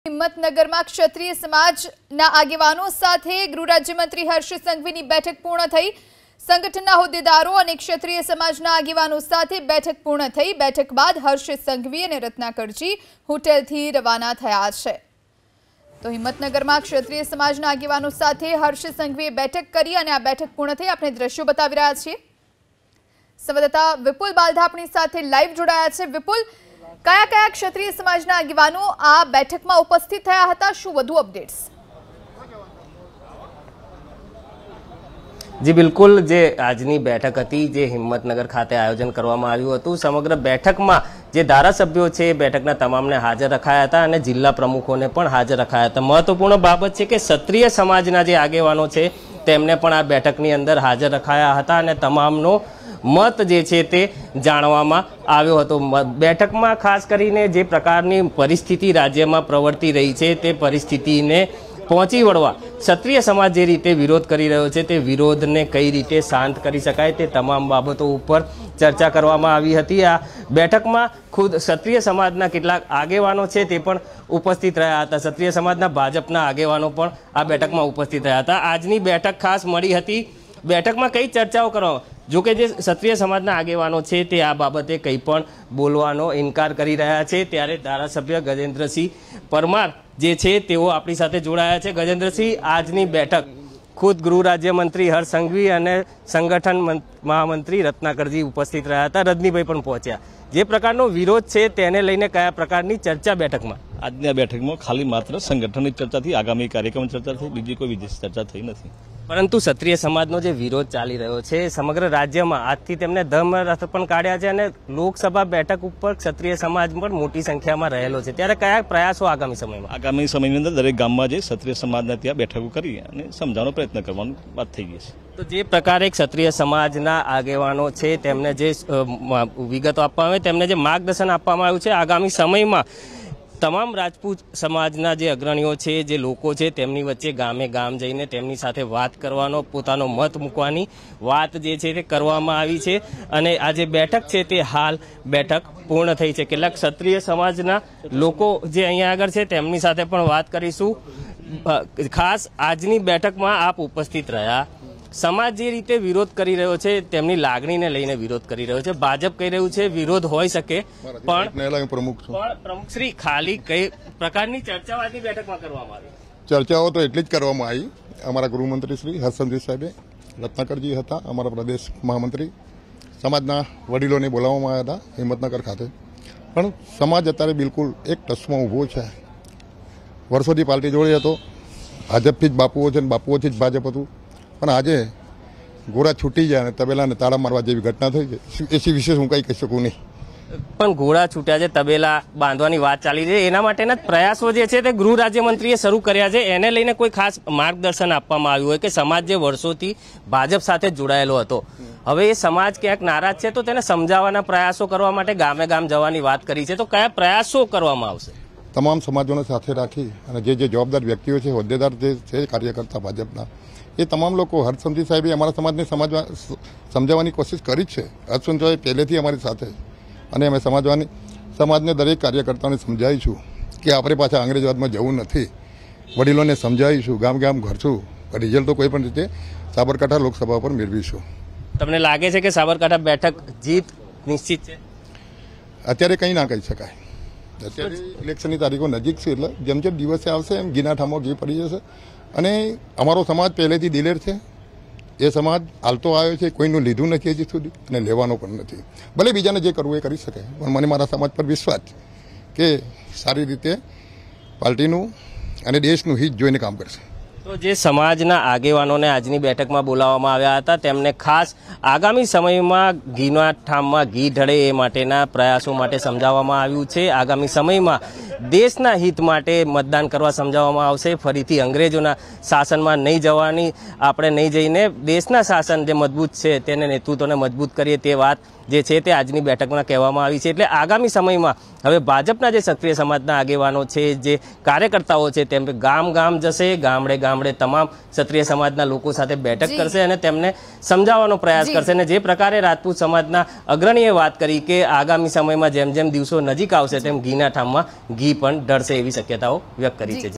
हिम्मतनगर में क्षत्रिय समाजना आगेवानो साथे गृह राज्यमंत्री हर्ष संघवीनी बैठक पूर्ण थई। संगठनना होद्देदारो अने क्षत्रिय समाजना आगेवानो साथे बैठक पूर्ण थई। बैठक बाद हर्ष संघवी अने रत्नाकरजी होटेलथी रवाना थया छे। तो हिम्मतनगर में क्षत्रिय समाजना आगेवानो साथे हर्ष संघवीए बैठक करी अने आ बैठक पूर्ण थई। आपणे दृश्यो बतावी रह्या छीए। संवाददाता विपुल बालधा अपनी साथे लाइव जोड़ाया छे। विपुल, कया कया क्षत्रिय समाजना आगेवानो आ बैठक में उपस्थित थया हता? शुं वधु अपडेट्स? जी बिल्कुल, जे आजनी बैठक हती जे हिम्मतनगर खाते आयोजन करवामां आव्युं हतुं। समग्र बैठक में जे धारासभ्यो छे बैठकना तमामने हाजर रखाया हता अने जिल्ला प्रमुखोने पण हाजर रखाया हता। महत्वपूर्ण बाबत छे के क्षत्रिय समाजना जे आगेवानो छे तेमने पण आ बैठकनी अंदर हाजर रखाया हता अने तमामनो मत जे छे ते जाणवामां आव्यो हतो। बैठकमां खास करीने जे प्रकारनी परिस्थिति राज्यमां प्रवर्ती रही छे ते परिस्थितिने पहोंची वळवा क्षत्रिय समाज जे रीते विरोध करी रह्यो छे ते विरोधने कई रीते शांत करी शकाय ते तमाम बाबतो उपर चर्चा करवामां आवी हती। आ बैठकमां खुद क्षत्रिय समाजना केटलाक आगेवानो छे ते पण उपस्थित रह्या हता। क्षत्रिय समाजना भाजपना आगेवानो पण आ बैठकमां उपस्थित रह्या हता। आजनी बैठक खास मळी हती। बैठकमां कई चर्चाओ करवामां, जो कि क्षत्रिय समाजना आगेवानो छे ते आ बाबते कई पण बोलवानो इनकार करी रह्या छे। त्यारे धारासभ्य गजेन्द्रसिंह परमार जे छे तेओ आपणी साथे जोड़ाया छे। गजेन्द्रसिंह, आजनी बैठक खुद गृह राज्यमंत्री हर्ष संघवी अने संगठन महामंत्री रत्नाकरजी उपस्थित रह्या हता। रजनीभाई पण पहोंच्या। जे प्रकारनो विरोध छे तेने लईने कया प्रकारनी चर्चा बैठकमां? આજની બેઠકમાં ખાલી માત્ર સંગઠનની ચર્ચા થઈ, આગામી કાર્યક્રમ ચર્ચા થઈ, બીજી કોઈ વિશેષ ચર્ચા થઈ નથી। પરંતુ ક્ષત્રિય સમાજનો જે વિરોધ ચાલી રહ્યો છે સમગ્ર રાજ્યમાં આજથી તેમને ધર્મરથ પણ કાઢ્યા છે અને લોકસભા બેઠક ઉપર ક્ષત્રિય સમાજ પણ મોટી સંખ્યામાં રહેલો છે, ત્યારે કયા પ્રયાસો આગામી સમયમાં? આગામી સમયની અંદર દરેક ગામમાં જે ક્ષત્રિય સમાજના ત્યાં બેઠકો કરી અને સમજાવવાનો પ્રયત્ન કરવાની વાત થઈ ગઈ છે। તો જે પ્રકારે ક્ષત્રિય સમાજના આગેવાનો છે તેમને જે વિગતો આપવામાં આવે તેમને જે માર્ગદર્શન આપવામાં આવ્યું છે આગામી સમયમાં તમામ રાજપૂત સમાજના જે અગ્રણીઓ છે જે લોકો છે તેમની વચ્ચે ગામે ગામ જઈને તેમની સાથે વાત કરવાનો પોતાનો મત મૂકવાની વાત જે છે તે કરવામાં આવી છે અને આ જે બેઠક છે તે હાલ બેઠક પૂર્ણ થઈ છે। કેટલાક ક્ષત્રિય સમાજના લોકો જે અહીંયા આગળ છે તેમની સાથે પણ વાત કરીશું। ખાસ આજની બેઠકમાં આપ ઉપસ્થિત રહ્યા। समाज जे रीते विरोध करी रह्यो छे तेमनी लागणीने लईने विरोध करी रह्यो छे। भाजप कही रह्युं छे विरोध होई शके पण प्रमुख श्री खाली कई प्रकारनी चर्चाओ आजनी बेठकमां करवामां आवी? चर्चाओ तो एटली ज करवामां आई। अमारा गृहमंत्री श्री हर्ष संघवी साहेबे, रत्नाकरजी हता, अमारा प्रदेश महामंत्री, समाजना वडीलोने बोलाववामां आव्या हता हिम्मतनगर खाते। पण समाज अत्यारे बिलकुल एक टचमां ऊभो छे। वर्षोथी पार्टी जोड़े हतो, भाजपथी ज बापुओ छे, बापुओथी ज भाजप हतुं, पण आजे घोड़ा छूटी जाए ने तबेला ने ताड़ा मारवा जेवी घटना थई छे एसी विशेष हूँ कई कही शकूं नहीं। पण घोड़ा छूट्या छे, तबेला बांधवानी वात चाली रही, एना माटेना प्रयासो जे छे ते गृह राज्यमंत्रीए शरू कर्या छे। एने लईने कोई खास मार्गदर्शन आपवामां आव्युं होय के समाज जे वर्षोथी भाजप साथे जोडायेलो हतो हवे ए समाज क्यांक नाराज छे तो तेने समजाववाना प्रयासो करवा माटे गामे गाम जवानी वात करी छे। तो कया प्रयासो करवामां आवशे? तमाम समाजोने साथे राखी अने जे जवाबदार व्यक्तिओ छे, होद्देदार जे छे, कार्यकर्ता भाजपना ये तमाम लोग हर्ष संघवी साहेबे अमरा समाजने समझाववानी कोशिश करी छे। हर्ष संघवी साहेब पहलेथी अमारी साथे अने अमे समाजने दरेक कार्यकर्ताओने समजावीशुं के आपणे पाछा अंग्रेजवादमां जवुं नथी। वडीलोने समजावीशुं, गाम गाम घरशुं, रिजल्ट तो कोई पण रीते साबरकांठा लोकसभा पर मेळवीशुं। तमने लागे छे के साबरकांठा बैठक जीत निश्चित छे? अत्यारे कंई ना कही शकाय। अत्यारे इलेक्शननी तारीखो नजीक छे એટલે જેમ જેમ દિવસે આવશે એમ ગીના ઠામો ઘી પડી જશે। અને અમારો સમાજ પહેલેથી દિલેર છે। એ સમાજ હાલતો આવ્યો છે, કોઈનું લીધું નથી હજી સુધી અને લેવાનો પણ નથી। ભલે બીજાને જે કરવું એ કરી શકે, પણ મને મારા સમાજ પર વિશ્વાસ કે સારી રીતે પાર્ટીનું અને દેશનું હિત જોઈને કામ કરશે। तो जे समाजना आगेवानोने आजनी बेठकमां बोलाववामां आव्या हता तेमने खास आगामी समयमां घीना ठाममां घी ढळे ए माटेना प्रयासो माटे समजाववामां आव्युं छे। आगामी समयमां देशना हित माटे मतदान करवा समजाववामां आवशे। फरीथी अंग्रेजोना शासनमां नहीं जवानी, आपणे नहीं जईने देशना शासन जे मजबूत छे तेने नेतृत्वने मजबूत करीए ते वात જે છે તે આજની બેઠકમાં કહેવામાં આવી છે। એટલે આગામી સમયમાં હવે ભાજપના જે ક્ષત્રિય સમાજના આગેવાનો છે, જે કાર્યકર્તાઓ છે, તેમ ગામ ગામ જશે, ગામડે ગામડે તમામ ક્ષત્રિય સમાજના લોકો સાથે બેઠક કરશે અને તેમને સમજાવવાનો પ્રયાસ કરશે। અને જે પ્રકારે રાજપૂત સમાજના અગ્રણીએ વાત કરી કે આગામી સમયમાં જેમ જેમ દિવસો નજીક આવશે તેમ ઘીના ઠામમાં ઘી પણ ઢળશે એવી શક્યતાઓ વ્યક્ત કરી છે।